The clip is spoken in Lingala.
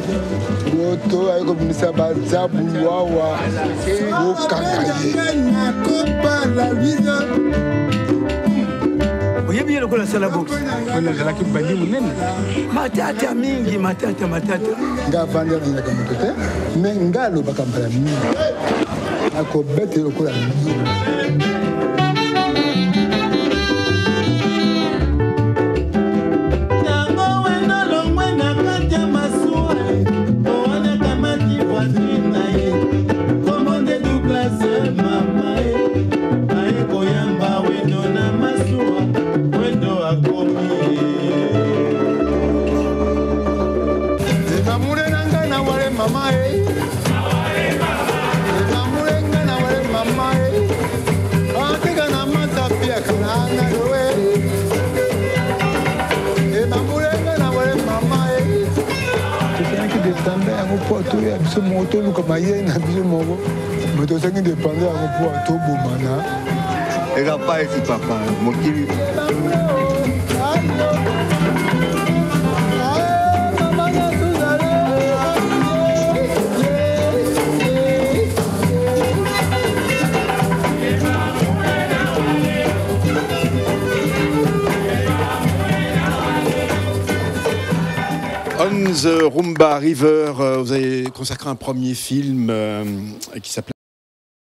Goto ayo komisa bazabu wawa okakaye. Oyebi yelo kola sala box. Wana zalaki bandi munene. Matata mingi, matata. Nga vandi na nyaka moto te, me nga lobaka mbala mingi. Akobete lokola mingi. Ya biso moto luka maye na biso moko moto sangi dépendre ya ko to bomana ega pa esi papa mokili On the Rumba River, vous avez consacré un premier film qui s'appelle